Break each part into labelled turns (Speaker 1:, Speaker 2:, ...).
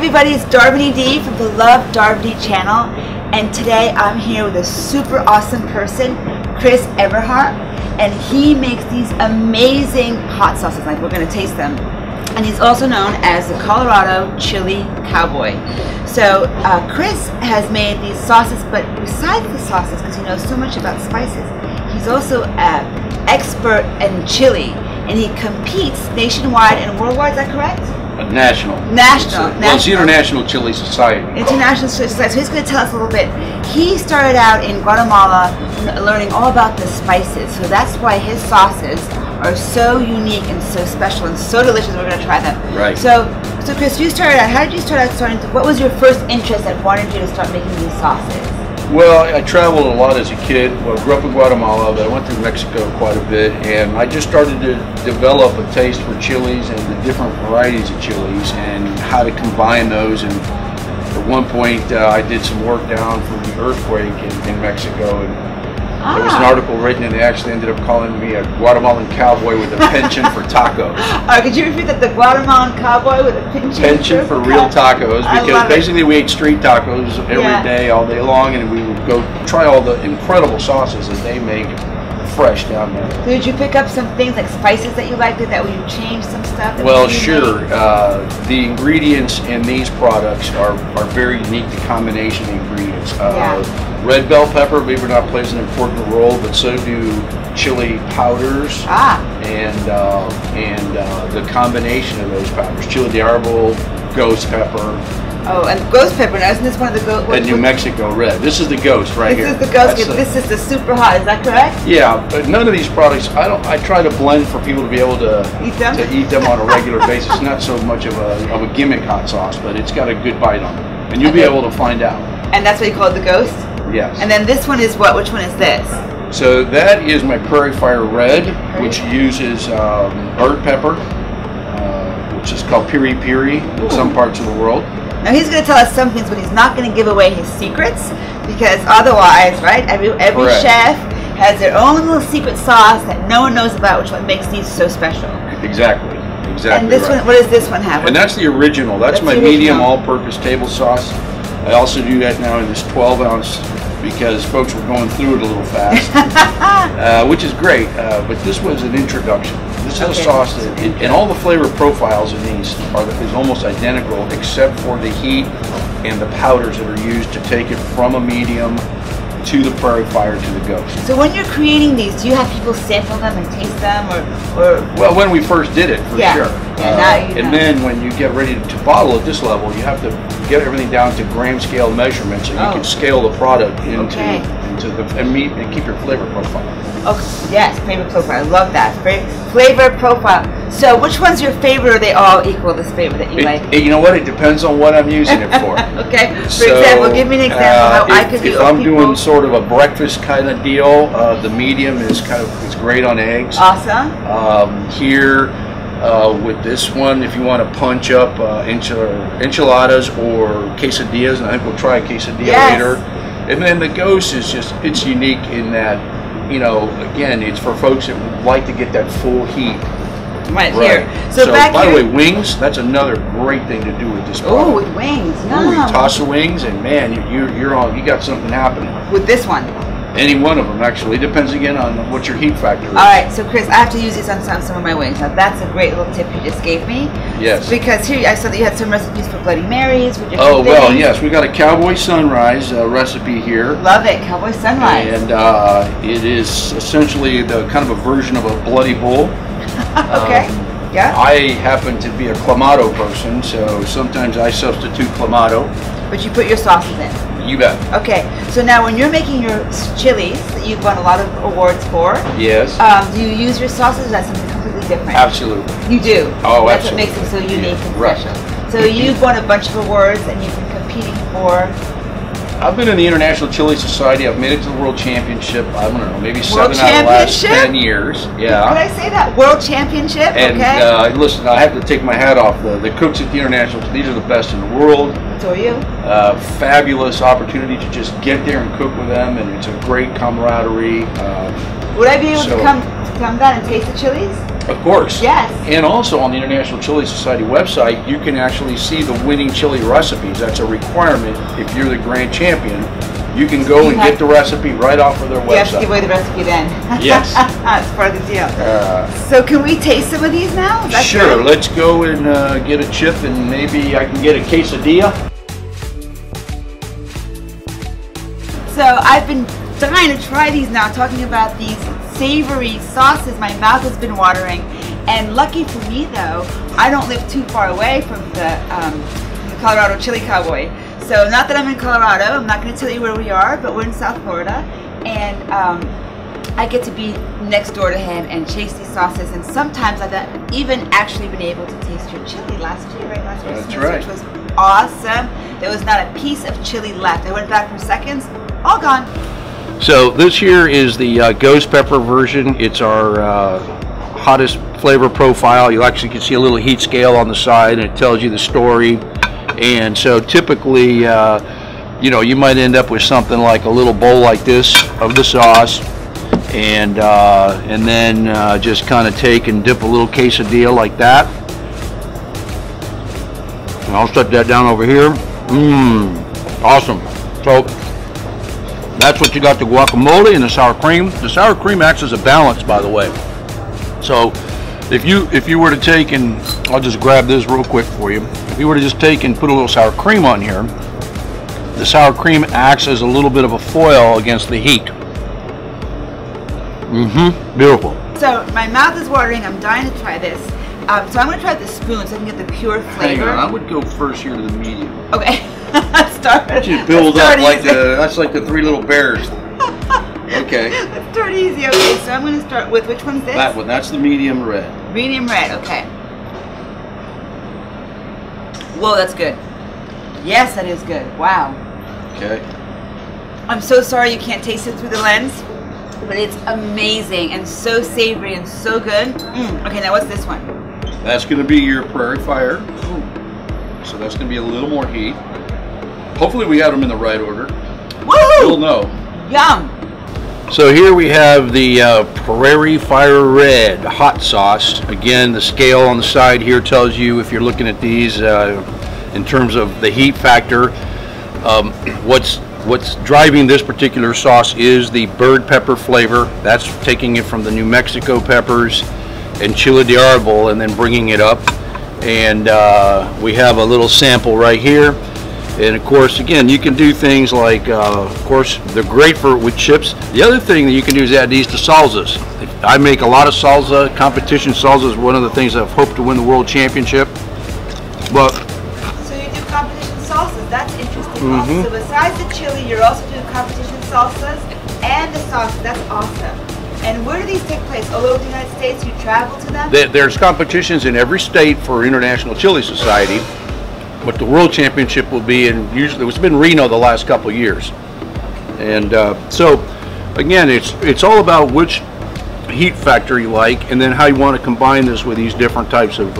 Speaker 1: everybody, it's Darvini D from the Love Darvini channel, and today I'm here with a super awesome person, Chris Eberhardt, and he makes these amazing hot sauces. Like, we're going to taste them. And he's also known as the Colorado Chili Cowboy. So Chris has made these sauces, but besides the sauces, because he knows so much about spices, he's also an expert in chili, and he competes nationwide and worldwide. Is that correct?
Speaker 2: National. Well, it's the International Chili Society.
Speaker 1: International Chili Society. So he's going to tell us a little bit. He started out in Guatemala learning all about the spices. So that's why his sauces are so unique and so special and so delicious. We're going to try them.
Speaker 2: Right.
Speaker 1: So Chris, you started out. How did you start out what was your first interest that wanted you to start making these sauces?
Speaker 2: Well, I traveled a lot as a kid. Well, I grew up in Guatemala, but I went through Mexico quite a bit, and I just started to develop a taste for chilies and the different varieties of chilies and how to combine those. And at one point, I did some work down for the earthquake in Mexico, and there was an article written, and they actually ended up calling me a Guatemalan cowboy with a penchant for tacos.
Speaker 1: Could you repeat that? The Guatemalan cowboy with a penchant
Speaker 2: for real tacos, because basically we ate street tacos every day, all day long, and we would go try all the incredible sauces that they make fresh down there.
Speaker 1: So did you pick up some things like spices that you liked that you changed some stuff?
Speaker 2: Well, sure. The ingredients in these products are very unique, the combination of ingredients. Red bell pepper, believe it or not, plays an important role, but so do chili powders and the combination of those powders. Chile de árbol, ghost pepper.
Speaker 1: Oh, and ghost pepper. Now, isn't this one of the ghost?
Speaker 2: And New Mexico red. This is the ghost right here.
Speaker 1: This is the ghost. This is the super hot. Is that correct?
Speaker 2: Yeah, but none of these products. I try to blend for people to be able to eat them on a regular basis. Not so much of a gimmick hot sauce, but it's got a good bite on it, and you'll be able to find out.
Speaker 1: And that's what you call it, the ghost.
Speaker 2: Yes.
Speaker 1: And then this one is what? Which one is this?
Speaker 2: So that is my Prairie Fire Red, which uses burnt pepper, which is called piri piri in some parts of the world.
Speaker 1: Now he's going to tell us some things, but he's not going to give away his secrets, because otherwise, right? Every chef has their own little secret sauce that no one knows about, which what makes these so special.
Speaker 2: Exactly.
Speaker 1: And this one, what does this one have?
Speaker 2: And that's the original. That's my medium all-purpose table sauce. I also do that now in this 12-ounce because folks were going through it a little fast, which is great. But this was an introduction. This is a sauce that, and all the flavor profiles in these is almost identical, except for the heat and the powders that are used to take it from a medium to the Prairie Fire to the ghost.
Speaker 1: So when you're creating these, do you have people sample them and taste them, or?
Speaker 2: Well, when we first did it, for sure.
Speaker 1: And
Speaker 2: then when you get ready to bottle at this level, you have to get everything down to gram scale measurements, so you can scale the product into the and keep your flavor profile.
Speaker 1: Okay. Yes, flavor profile. I love that. Flavor profile. So which one's your favorite, or are they all equal, this flavor that you like?
Speaker 2: You know what? It depends on what I'm using it for.
Speaker 1: Okay. For example, give me an example how I could do.
Speaker 2: If I'm doing sort of a breakfast kind of deal, the medium is it's great on eggs.
Speaker 1: Awesome.
Speaker 2: Here. With this one, if you want to punch up enchiladas or quesadillas, and I think we'll try a quesadilla later. And then the ghost is it's unique in that, again, it's for folks that would like to get that full heat.
Speaker 1: Right here. So
Speaker 2: by the way, wings, that's another great thing to do with this product.
Speaker 1: Oh, with wings.
Speaker 2: Ooh, you toss the wings, and man, you're on. You got something happening.
Speaker 1: With this one.
Speaker 2: Any one of them, actually. It depends again on what your heat factor is.
Speaker 1: Alright, so Chris, I have to use these on some of my wings. Now that's a great little tip you just gave me. Yes. Because here I saw that you had some recipes for Bloody Marys. With different things.
Speaker 2: Well, yes. We got a Cowboy Sunrise recipe here.
Speaker 1: Love it, Cowboy Sunrise.
Speaker 2: And it is essentially the kind of a version of a Bloody Bull.
Speaker 1: Okay. Yeah.
Speaker 2: I happen to be a Clamato person, so sometimes I substitute Clamato.
Speaker 1: But you put your sauces in.
Speaker 2: You bet.
Speaker 1: Okay, so now when you're making your chilies that you've won a lot of awards for,
Speaker 2: yes,
Speaker 1: do you use your sauces, or is that something completely different?
Speaker 2: Absolutely.
Speaker 1: You do?
Speaker 2: Oh,
Speaker 1: that's
Speaker 2: absolutely.
Speaker 1: What makes them so unique and
Speaker 2: right.
Speaker 1: special. So you've won a bunch of awards, and you've been competing for...
Speaker 2: I've been in the International Chili Society. I've made it to the World Championship. I don't know, maybe 7 out of the last 10 years. Yeah.
Speaker 1: Did I say that? World Championship?
Speaker 2: And listen, I have to take my hat off. The cooks at the International, these are the best in the world.
Speaker 1: So are you.
Speaker 2: Fabulous opportunity to just get there and cook with them, and it's a great camaraderie.
Speaker 1: Would I be able to come down and taste the chilies?
Speaker 2: Of course.
Speaker 1: Yes.
Speaker 2: And also on the International Chili Society website, you can actually see the winning chili recipes. That's a requirement if you're the grand champion. You can go and get the recipe right off of their website.
Speaker 1: You have to give away the recipe then.
Speaker 2: Yes.
Speaker 1: That's part of the deal. So can we taste some of these now?
Speaker 2: Sure. Good. Let's go and get a chip, and maybe I can get a quesadilla.
Speaker 1: So I've been dying to try these now, talking about these savory sauces. My mouth has been watering, and lucky for me though, I don't live too far away from the Colorado Chili Cowboy. So not that I'm in Colorado, I'm not going to tell you where we are, but we're in South Florida, and I get to be next door to him and chase these sauces. And sometimes I've even actually been able to taste your chili last year, right? Last Christmas,
Speaker 2: that's right.
Speaker 1: Which was awesome. There was not a piece of chili left. I went back for seconds, all gone.
Speaker 2: So this here is the ghost pepper version. It's our hottest flavor profile. You actually can see a little heat scale on the side, and it tells you the story. And so typically, you know, you might end up with something like a little bowl like this of the sauce, and then just kind of take and dip a little quesadilla like that. And I'll set that down over here. Awesome. So that's what you got: the guacamole and the sour cream. The sour cream acts as a balance, by the way. So if you were to take, and I'll just grab this real quick for you. If you were to just take and put a little sour cream on here, the sour cream acts as a little bit of a foil against the heat. Beautiful.
Speaker 1: So my mouth is watering. I'm dying to try this. So I'm going to try the spoon so I can get the pure flavor.
Speaker 2: Hang on, I would go first here to the medium.
Speaker 1: Okay. Start.
Speaker 2: Let's just build up like that's like the Three Little Bears. Okay.
Speaker 1: Let's start easy. Okay, so I'm going to start with, which one's this?
Speaker 2: That one. That's the medium red.
Speaker 1: Medium red. Okay. Whoa, that's good. Yes, that is good. Wow.
Speaker 2: Okay.
Speaker 1: I'm so sorry you can't taste it through the lens, but it's amazing and so savory and so good. Okay, now what's this one?
Speaker 2: That's going to be your Prairie Fire. So that's going to be a little more heat. Hopefully we had them in the right order.
Speaker 1: Woo!
Speaker 2: You'll know.
Speaker 1: Yum.
Speaker 2: So here we have the Prairie Fire Red hot sauce. Again, the scale on the side here tells you, if you're looking at these in terms of the heat factor, what's driving this particular sauce is the bird pepper flavor. That's taking it from the New Mexico peppers and chile de árbol and then bringing it up. And we have a little sample right here. And of course, again, you can do things like, of course, they're great for with chips. The other thing that you can do is add these to salsas. I make a lot of salsa. Competition salsa is one of the things I've hoped to win the world championship. But
Speaker 1: so you do competition salsas. That's interesting. So besides the chili, you're also doing competition salsas and the sauces. That's awesome. And where do these take place? All over the United States? You travel to them?
Speaker 2: There's competitions in every state for International Chili Society. But the World Championship will be in, usually it's been Reno the last couple of years. And so again, it's all about which heat factor you like, and then how you want to combine this with these different types of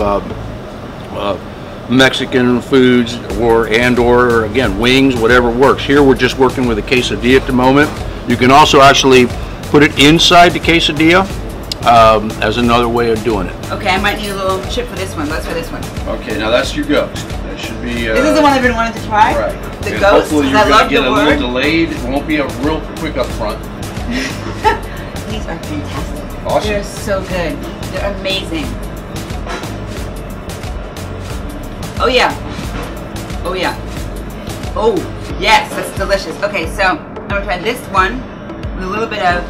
Speaker 2: Mexican foods, or again, wings, whatever works. Here we're just working with a quesadilla at the moment. You can also actually put it inside the quesadilla as another way of doing it.
Speaker 1: Okay, I might need a little chip for this one. Let's try this one.
Speaker 2: Okay, now that's your ghost. That should be.
Speaker 1: This is the one I've been wanting to try.
Speaker 2: Right.
Speaker 1: The
Speaker 2: and
Speaker 1: ghost.
Speaker 2: Hopefully you're
Speaker 1: I love
Speaker 2: going to get
Speaker 1: the
Speaker 2: a
Speaker 1: word.
Speaker 2: little delayed. It won't be a real quick up front.
Speaker 1: These are fantastic.
Speaker 2: Awesome.
Speaker 1: They're so good. They're amazing. Oh yeah. Oh yeah. Oh yes, that's delicious. Okay, so I'm gonna try this one with a little bit of.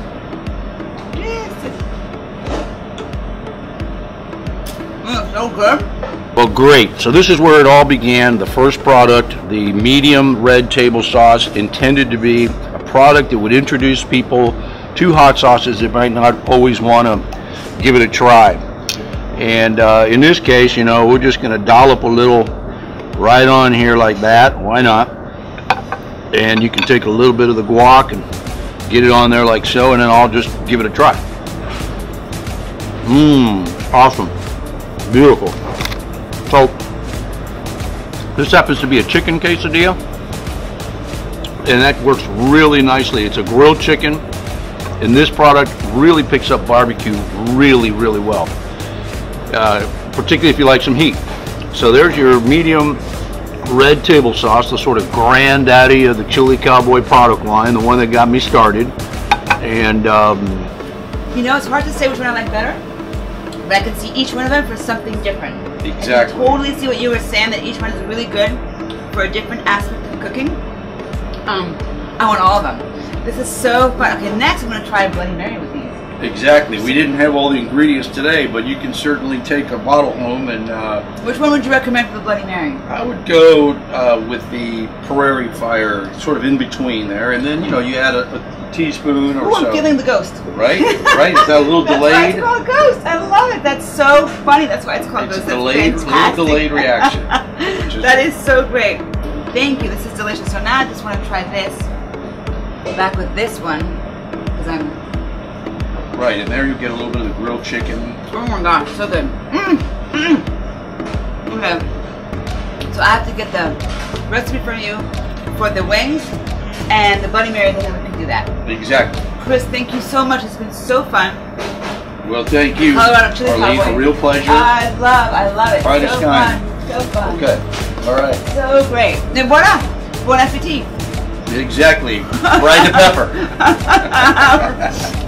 Speaker 1: So good.
Speaker 2: Well, great. So this is where it all began. The first product, the medium red table sauce, intended to be a product that would introduce people to hot sauces that might not always want to give it a try. And in this case, you know, we're just going to dollop a little right on here like that. Why not? And you can take a little bit of the guac and get it on there like so, and then I'll just give it a try. Awesome. Beautiful. So this happens to be a chicken quesadilla, and that works really nicely. It's a grilled chicken, and this product really picks up barbecue really, really well.
Speaker 3: particularly if you like some heat. So there's your medium red table sauce, the sort of granddaddy of the Chili Cowboy product line, the one that got me started. And
Speaker 1: you know, it's hard to say which one I like better, but I can see each one of them for something different.
Speaker 2: Exactly.
Speaker 1: And I totally see what you were saying, that each one is really good for a different aspect of cooking. I want all of them. This is so fun. Okay, next I'm going to try Bloody Mary with these.
Speaker 2: Exactly. We didn't have all the ingredients today, but you can certainly take a bottle home and...
Speaker 1: which one would you recommend for the Bloody Mary?
Speaker 2: I would go with the Prairie Fire, sort of in between there, and then, you know, you add a teaspoon or so.
Speaker 1: I'm feeling the ghost.
Speaker 2: Right? Right? Is that a little delayed?
Speaker 1: That's why it's called Ghost. I love it. That's so funny. That's why it's called Ghost.
Speaker 2: It's a little delayed reaction.
Speaker 1: That is so great. Thank you. This is delicious. So now I just want to try this back with this one, because I'm...
Speaker 2: Right, and there you get a little bit of the grilled chicken.
Speaker 1: Oh my gosh, so good. Okay. So I have to get the recipe from you for the wings and the Bloody Mary, then we can do that.
Speaker 2: Exactly.
Speaker 1: Chris, thank you so much. It's been so fun.
Speaker 2: Well, thank you,
Speaker 1: Colorado Chili
Speaker 2: Arlene.
Speaker 1: Cowboy.
Speaker 2: A real pleasure.
Speaker 1: I love it.
Speaker 2: Finest
Speaker 1: so
Speaker 2: kind.
Speaker 1: fun. So fun.
Speaker 2: Okay. All right.
Speaker 1: So great. And voila. Bon appetit.
Speaker 2: Exactly. Fried the pepper.